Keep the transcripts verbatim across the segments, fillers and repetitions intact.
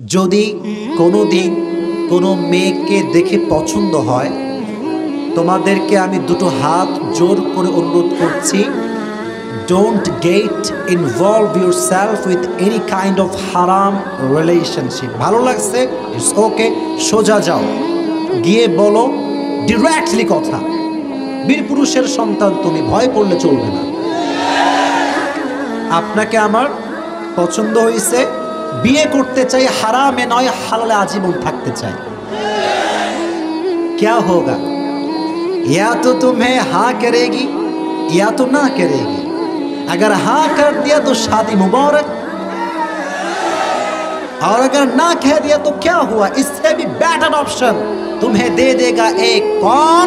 যদি কোনোদিন কোনো মেয়েকে দেখে পছন্দ হয়, তোমাদেরকে আমি দুটো হাত জোর করে অনুরোধ করছি, don't get involve yourself with any kind of হারাম রিলেশনশিপ। ভালো লাগছে, ইটস ওকে, সোজা যাও, গিয়ে বলো ডিরেক্টলি কথা। বীর পুরুষের সন্তান তুমি, ভয় করলে চলবে না। আপনাকে আমার পছন্দ হয়েছে, বিয়ে করতে চাই, হারামে নয় হালালে আজীবন থাকতে চাই। क्या होगा, या तो तुम्हें हाँ करेगी या तो ना करेगी। अगर हाँ कर दिया तो शादी मुबारक, और अगर ना कह दिया तो क्या हुआ, इससे भी बेटर ऑप्शन तुम्हें दे देगा एक। कौन?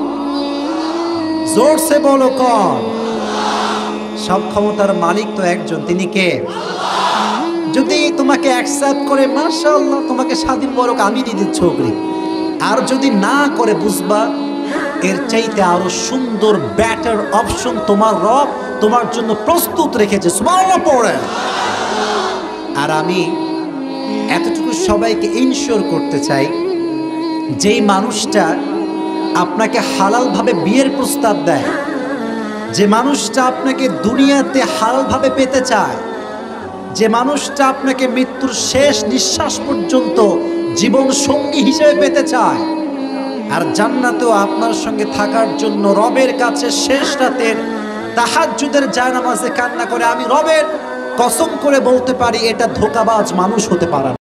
जोर से बोलो कौन? सब क्षमतार मालिक तो एकजन, तिनी के? যদি তোমাকে অ্যাকসেপ্ট করে মাশাআল্লাহ, তোমাকে স্বাধীন বরক আমি দিয়ে দিচ্ছি ছোকরি। আর যদি না করে বুঝবা এর চাইতে আরো সুন্দর বেটার অপশন তোমার রব তোমার জন্য প্রস্তুত রেখেছে। সুবহানাল্লাহ পড়ে। আর আমি এতটুকু সবাইকে ইনশিওর করতে চাই, যেই মানুষটা আপনাকে হালালভাবে বিয়ের প্রস্তাব দেয়, যে মানুষটা আপনাকে দুনিয়াতে হালালভাবে পেতে চায়, যে মানুষটা আপনাকে মৃত্যুর শেষ নিঃশ্বাস পর্যন্ত জীবন সঙ্গী হিসেবে পেতে চায়, আর জান্নাতেও আপনার সঙ্গে থাকার জন্য রবের কাছে শেষ রাতের তাহাজ্জুদের জায়নামাজে কান্না করে, আমি রবের কসম করে বলতে পারি এটা ধোঁকাবাজ মানুষ হতে পারে না।